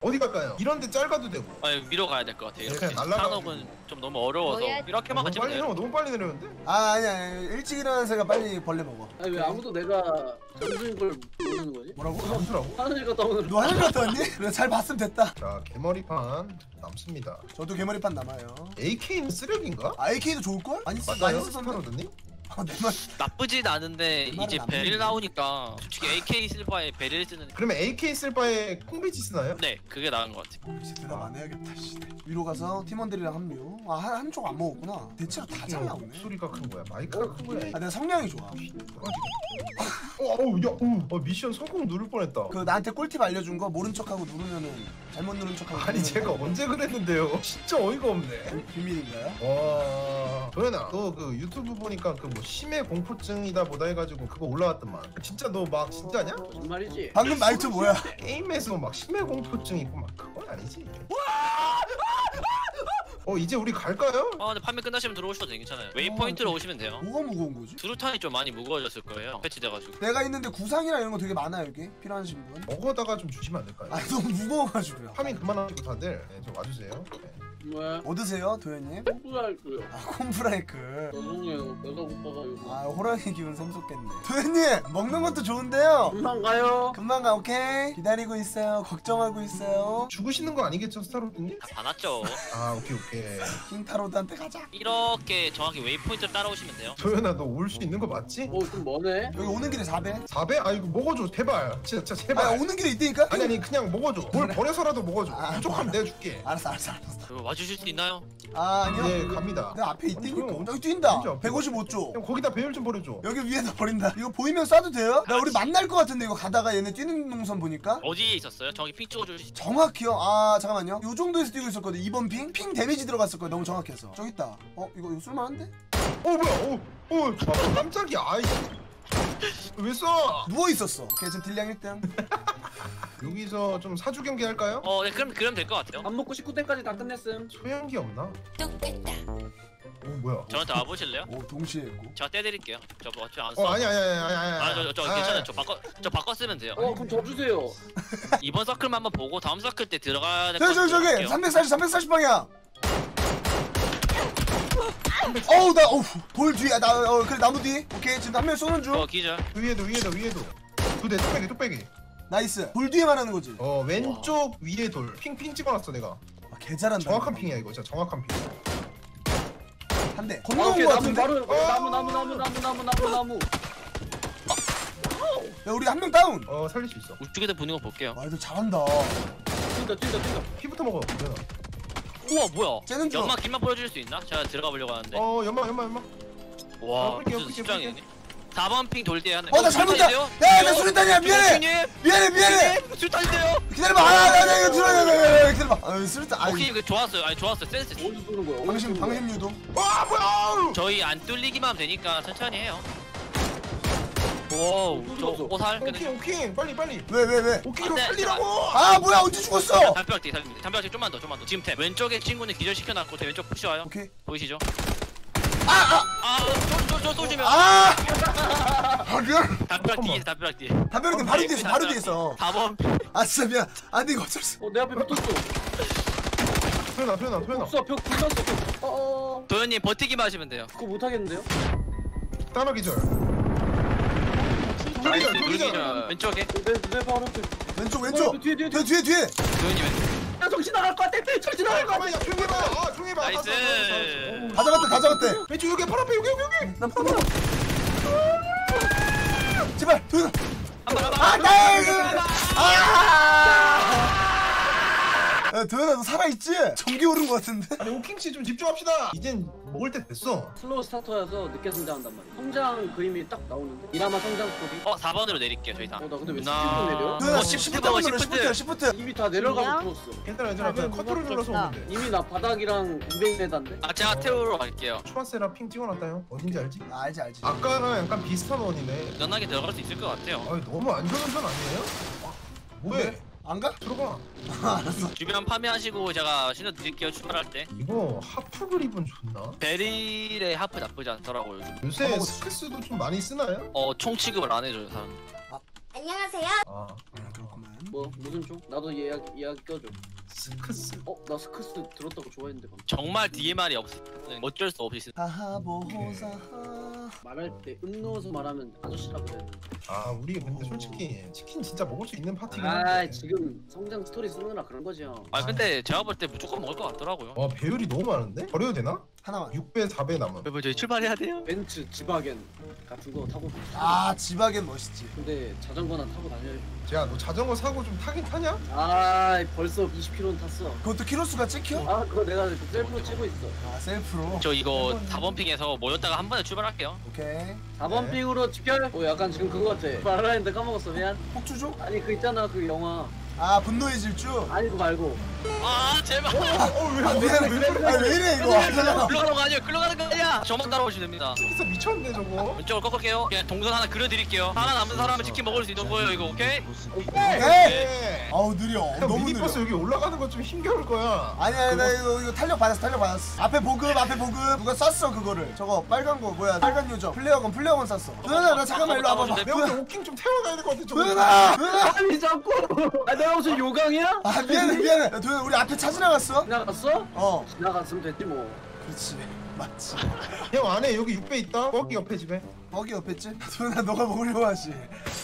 어디 갈까요? 이런데 짧아도 되고. 아니 위로 가야 될 것 같아요. 네, 이렇게 그냥 날라가. 산업은 좀 너무 어려워서 이렇게만 너무 가지면 빨리 돼요. 내려. 너무 빨리 내려는데? 아니 일찍 일어나는 새가 빨리 벌레 먹어. 아니 왜 아무도 내가 잠수인 걸 모르는 거지? 뭐라고? 잠수라고? 하늘이 갔다 오늘 너 하늘 갔다 왔니? 그래 잘 봤으면 됐다. 자, 개머리판 남습니다. 저도 개머리판 남아요. AK는 쓰레기인가? AK도 좋을걸? 많이 맞아요? 쓰던데. 스타로드님? 내 말. 나쁘진 않은데 그 말은 이제 안 베릴 믿는데. 나오니까 솔직히 AK 실바에 베릴 쓰는 그러면 AK 쓸 바에 콩비지 쓰나요? 네 그게 나은 것 같아요. 이제 대답 안 해야겠다. 씨. 위로 가서 팀원들이랑 합류. 아 한쪽 안 먹었구나. 대체로 다 잘 나오네. 목소리가 큰 거야. 마이크가 큰 거야. 아 내가 성량이 좋아. 미션 성공 누를 뻔했다. 그 나한테 꿀팁 알려준 거 모른 척하고 누르면은 잘못 누른 척하고. 아니 누르면은 제가 언제 그랬는데요? 진짜 어이가 없네. 비밀인가요? 와, 도현아, 너 그 유튜브 보니까 그 뭐 심해 공포증이다 뭐다 해가지고 그거 올라왔더만. 진짜 너 막 진짜냐? 거짓말이지. 방금 말투 뭐야? 게임에서 막 심해 공포증 있고 막 그건 아니지? 이제 우리 갈까요? 근데 판매 끝나시면 들어오셔도 괜찮아요. 웨이포인트로 오시면 돼요. 뭐가 무거운 거지? 두루탄이 좀 많이 무거워졌을 거예요. 패치돼가지고. 내가 있는데 구상이나 이런 거 되게 많아 여기 필요하신 분. 먹어다가 좀 주시면 안 될까요? 아니 너무 무거워가지고요. 파밍 그만하시고 다들 좀 와주세요. 네. 왜? 뭐 드세요 도현님? 뽀뽀할게요. 아 콤프라이크. 죄송해요. 배가 고파가지고. 아 호랑이 기분 샘솟겠네. 도현님 먹는 것도 좋은데요. 금방 가요. 금방 가 오케이. 기다리고 있어요. 걱정하고 있어요. 죽으시는 거 아니겠죠, 스타로드님? 다 봐놨죠. 아, 오케이. 킹타로드한테 가자. 이렇게 정확히 웨이포인트를 따라오시면 돼요. 도현아, 너 올 수 있는 거 맞지? 좀 머네. 여기 오는 길에 4배. 4배? 아, 이거 먹어줘, 제발. 진짜 제발. 아 오는 길에 있다니까? 아니 그냥 먹어줘. 뭘 버려서라도 먹어줘. 아, 부족하면 내가 줄게. 알았어. 와주실 수 있나요? 아 아니요. 네, 갑니다. 내 앞에 아니, 있다니까. 그럼 여기 뛴다. 진짜 앞에 155조. 형 거기다 배율 좀 버려줘. 여기 위에다 버린다. 이거 보이면 쏴도 돼요? 나 우리 만날 것 같은데 이거 가다가 얘네 뛰는 동선 보니까. 어디에 있었어요? 정확히 핑 찍어주시죠. 정확히요? 아 잠깐만요. 요 정도에서 뛰고 있었거든. 2번 핑? 핑 데미지 들어갔을 거야. 너무 정확해서. 저기 있다. 이거 쓸만한데? 뭐야? 깜짝이야. 아이. 왜 써? 누워 있었어. 오케이 지금 딜량 1등. 여기서 좀 사주 경기 할까요? 네 그럼 될 것 같아요. 밥 먹고 19대까지 다 끝냈음. 소형기 없나? 뭐야? 저한테 와보실래요? 오 동시에 있고. 제가 떼드릴게요. 저 어차피 안 써. 아니. 저 괜찮아요. 저 바꿔 쓰면 돼요. 그럼 저 주세요. 이번 서클만 한번 보고 다음 서클 때 들어가야 될 것 저기 같아요. 340 방향. 돌 뒤에 그래 나무 뒤. 오케이 지금 한 명 쏘는 중. 기절. 위에도. 두대 뚝배기. 나이스. 돌 뒤에 말하는 거지. 왼쪽 위에 돌. 핑 찍어놨어 내가. 개 잘한다. 정확한 핑이야 이거. 진짜 정확한 핑. 한 대. 오케이 건너온 거 나무 같은데. 바로 나무. 야 우리 한 명 다운. 살릴 수 있어. 우측에서 보는 거 볼게요. 와 이거 잘한다. 뛴다. 피부터 먹어. 도현아. 우와 뭐야? 쟤는 좀- 연막 길만 보여줄 수 있나? 제가 들어가 보려고 하는데. 연막. 와 끌게요. 무슨 수장이네. 4번 핑 돌대 하나. 나 잘못다. 야나 수류탄이야 미안해. 미안해. 수탄인데요? 기다려봐. 나 이거 들어야 기다려봐. 수류탄. 오케이 이거 좋았어요. 좋았어. 센스. 어디서 쏘는 거야? 방심 유도. 뭐야? 저희 안 뚫리기만 하면 되니까 천천히 해요. 와우 저 오살 근데 오킹 빨리. 왜? 오킹으로 안 돼, 살리라고. 아 뭐야 언제 죽었어? 담벼락뒤 좀만 더 지금 탭 왼쪽에 친구는 기절시켜놨고 탭 왼쪽 푸시 와요. 오케이. 보이시죠? 저 쏘시면 하긴. 담벼락 뒤에 담벼락은 바로 뒤에서. 4번 아 진짜 미안. 근데 이거 어쩔 수. 내 앞에 붙었어. 도현아. 없어 벽 불났어. 도현님 버티기만 하시면 돼요. 그거 못 하겠는데요? 따라 기절. 돌기절 왼쪽에 내 바로 앞에. 왼쪽. 뒤에. 뒤에. 도현님 왼쪽 야 정신 나갈 것 같아. 정신 나갈 것 같아. 잠깐만요. 조용해봐. 나이스 다 잡았대. 왼쪽 여기 바로 앞에 여기. 남편. 제발 도현아. 도현아 너 살아있지? 전기 오른 거 같은데? 아니 오킹 씨 좀 집중합시다. 이젠 먹을 때 됐어. 슬로우 스타터여서 늦게 성장한단 말이야. 성장 그림이 딱 나오는데. 이라마 성장 스토리. 4번으로 내릴게요 저희 다. 나 근데 왜 하나. 10분 내려? 도현아 시프트 10부터 먹어, 눌러 시프트. 10부터. 이미 다 내려가고 들었어. 괜찮아. 그냥 다들 컨트롤 눌러서 무겁겠다. 오면 돼. 이미 나 바닥이랑 200m인데. 제가 태우러 갈게요. 추마세라 핑 찍어놨다요. 어딘지 알지? 알지 아까랑 약간 비슷한 원이네. 연하게 들어갈 수 있을 것 같아요. 아니 너무 안전운전 아니에요? 뭐해? 안 가? 들어가. 알았어. 주변 파밍하시고 제가 신호 드릴게요 출발할 때. 이거 하프 그립은 좋나? 베릴의 하프 나쁘지 않더라고요 요즘. 요새 스크스도 좀 많이 쓰나요? 총 취급을 안 해줘요 사람. 안녕하세요. 아 그렇구만. 뭐 무슨 쪽? 나도 이야기 껴줘. 스크스. 나 스크스 들었다고 좋아했는데 방금. 정말 DMR이 없으면 어쩔 수 없이 쓰. 하하보호사. 말할 때 넣어서 말하면 아저씨라고 해야 돼. 아 우리 근데 솔직히 치킨 진짜 먹을 수 있는 파티긴 아 한데. 지금 성장 스토리 쓰느라 그런 거죠. 아 근데 제가 볼 때 무조건 먹을 것 같더라고요. 와 배율이 너무 많은데? 버려도 되나? 하나만. 6배 4배 남은. 여러분 저희 출발해야 돼요. 벤츠, 지바겐 같은 거 타고. 아 지바겐 멋있지. 근데 자전거나 타고 다녀야 돼. 야 너 자전거 사고 좀 타긴 타냐? 아 벌써 20km는 탔어. 그것도 키로수가 찍혀? 아 그거 내가 셀프로 치고 있어. 아 셀프로. 저 이거 4번 핑에서 모였다가 한 번에 출발할게요. 오케이. 4번 네. 핑으로 집결. 약간 지금 그거 같아. 말을 했는데 까먹었어. 미안. 폭주족? 아니 그 있잖아 그 영화. 아 분노의 질주? 아니 그거 말고. 아 제발. 아 미안해. 아왜 이래 이거. 하잖아. 끌러가는 거 아니에요. 끌러가는 거 아니야. 저만 따라오시면 됩니다. 진짜 미쳤네 저거. 왼쪽으로 꺾을게요. 그냥 동선 하나 그려드릴게요. 하나 남은 사람은 치킨 먹을 수 있는 거예요 이거 오케이? 오케이. 네. 아우 느려. 너무 느려. 미니버스 여기 올라가는 거 좀 힘겨울 거야. 아니야 나 이거 탄력 받았어. 앞에 보급 누가 쐈어 그거를. 저거 빨간 거 뭐야 빨간 요정 플레어건 쐈어. 도현아 나 잠깐만 일로 와봐봐. 내가 볼때 오킹 좀 태워가야 될 것 같아. 저거. 도현아. 아니 자꾸. 아 내가 무슨 요강이야? 아 미안해. 야, 도현아 우리 앞에 차 지나갔어? 지나갔어? 어. 지나갔으면 됐지 뭐. 그렇지. 맞지. 형 안에 여기 6배 있다. 거기 옆에 집에. 먹이 옆에 있지? 도현아 너가 먹으려고 하지.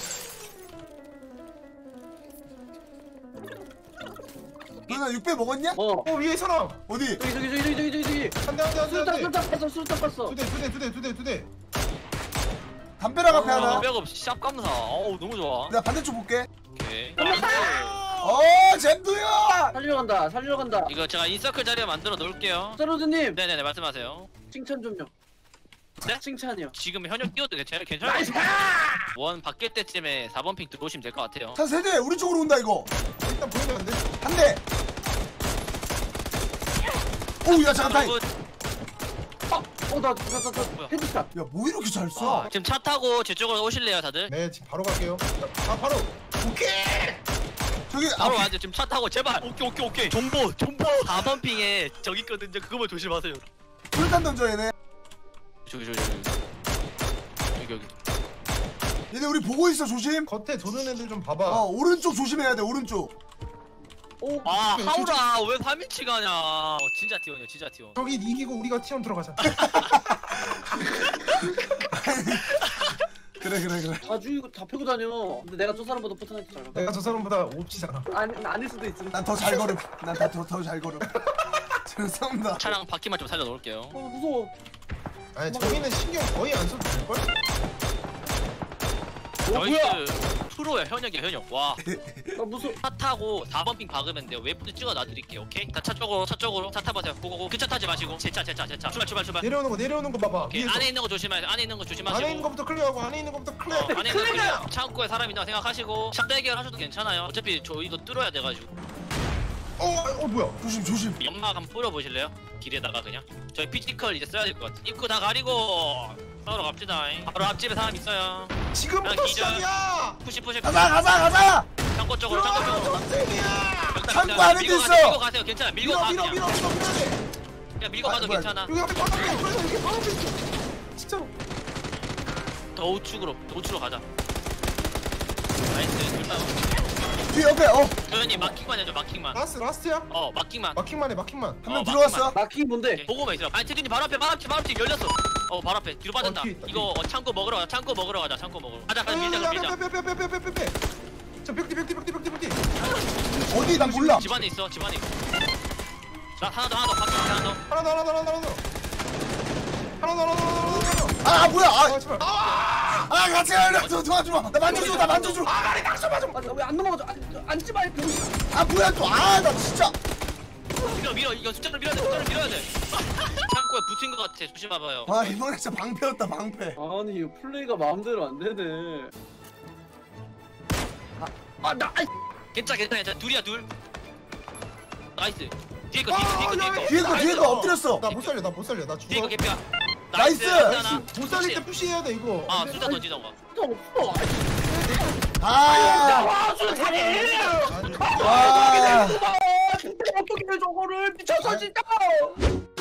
도현아 6배 먹었냐? 어. 위에 사람. 어디? 저기. 한대. 술딱 뺐어. 술딱 뺐어. 두 대. 담벼락 앞에 하나. 백업 샵 감사. 어우 너무 좋아. 내가 반대쪽 볼게. 오케이. 잼두야. 살리러 간다. 이거 제가 인서클 자리에 만들어 놓을게요. 세로드님 네네네 말씀하세요. 칭찬 좀요. 네? 칭찬이요. 지금 현역 뛰어도 괜찮아요. 원 바뀔 때쯤에 4번 핑 들어오시면 될 것 같아요. 차 세대 우리 쪽으로 온다 이거. 일단 보이면 안 돼. 한 대. 오야 잠깐 타임. 나 뭐야? 헤드샷. 야 뭐 이렇게 잘 쏴? 아, 지금 차 타고 제 쪽으로 오실래요 다들? 네 지금 바로 갈게요. 아 바로. 오케이. 저기 바로 앞에. 와야죠. 지금 차 타고 제발. 오케이. 정보. 4번 핑에 저기 있거든요. 그거만 조심하세요. 불탄 던져 얘네. 저기. 여기. 얘네 우리 보고 있어 조심. 겉에 도는 애들 좀 봐봐. 오른쪽 조심해야 돼 오른쪽. 아 하울아 왜 3인치 가냐. 진짜 티원이요. 저기 이기고 우리가 티원 들어가자. 그래. 자주 이거 다 펴고 다녀. 근데 내가 저 사람보다 포트나이트 잘 가. 내가 저 사람보다 옵치잖아. 아닐 수도 있어. 난 더 잘 걸음. 난 더 잘 걸음. 죄송합니다. 차량 바퀴만 좀 살려 놓을게요. 무서워. 아니 저기는 신경 거의 안 써도 될 걸? 나이스. 프로야 현역. 와. 나 무서워. 차 타고 4번 핑 박으면 돼요. 웨이프도 찍어 놔드릴게요. 오케이? 차 쪽으로 차 타보세요. 고고고. 그 차 타지 마시고. 제 차. 출발. 내려오는 거 봐봐. 오케이. 위에서. 안에 있는 거 조심하세요. 안에 있는 것부터 클리어하고 안에 있는 것부터 클리어. 안에 있는 거 클리어. 창고에 사람 있다고 생각하시고 샵 대결 하셔도 괜찮아요. 어차피 저 이거 뚫어야 돼가지고. 뭐야? 조심. 연막 한번 뿌려보실래요? 길에다가 그냥. 저희 피지컬 이제 써야 될 것 같아. 입구 다 가리고 싸우러 갑시다. 바로 앞집에 사람 있어요. 지금부터 기절. 시작이야. 푸시. 가자. 창고 쪽으로. 전쟁이야. 창고 안에도 있어. 밀고 가세요. 괜찮아. 밀고 가 밀어. 그냥. 그냥 밀고 가도 뭐야. 괜찮아. 여기 앞에 바로 앞에. 여기 바로 앞에 있어. 진짜로. 더 우측으로 가자. 나이스. 둘다. 뒤 옆에. 도현님 마킹만 해줘. 마킹만. 라스트야? 마킹만. 마킹만 해. 한 명 어, 들어왔어. 마킹 뭔데? 오케이, 보고만 있어. 아니 태준이 바로 앞에 열렸어. 바로 앞에 뒤로 빠진다. 뒤에 있다, 이거 창고 먹으러 가자. 창고 먹으러 가자. 가자. 밀자. 빼. 저 벽뒤. 어디 난 몰라. 집 안에 있어. 나 하나 더. 바퀴 하나 더. 하나 더. 아 뭐야? 제발. 같이 가려. 도와줘. 나 만져줘. 아가리 낙서 맞아. 왜안 넘어가죠? 앉지 마. 뭐야 또. 나 진짜. 밀어. 이거 숫자를 밀어야 돼. 창고에 붙은 것 같아. 조심해봐요. 이번에 진짜 방패였다 방패. 아니 이거 플레이가 마음대로 안 되네. 괜찮아. 둘이야. 나이스. 뒤에 거. 뒤에 거 엎드렸어. 나 못 살려. 나 뒤에 거 죽어. 개피야. 나이스. 못 살릴 때 푸시해야 돼 이거. 숫자 던지던가. 없어. 와. 어떻게 저거를 미쳤어 진짜.